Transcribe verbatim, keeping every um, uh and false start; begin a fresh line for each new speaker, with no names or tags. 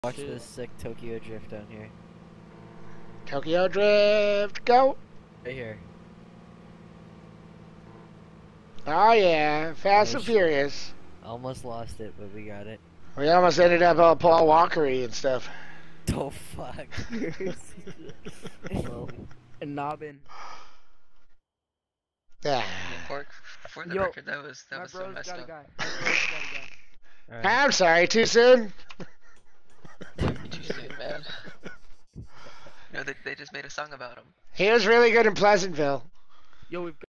Watch this sick Tokyo Drift down here.
Tokyo Drift, go!
Right here.
Oh yeah, Fast
Oh,
and
shit.
Furious.
Almost lost it, but we got it.
We almost ended up all Paul Walkery and stuff.
Oh fuck.
Well, and Nobbin.
Ah.
For, for the
Yo,
record, that was that
My
was so
bro's
messed
got a
up.
guy. My bro's got a guy.
Alright.
I'm sorry, too soon?
Too soon, man. You know, they, they just made a song about him.
He was really good in Pleasantville.
Yo, we've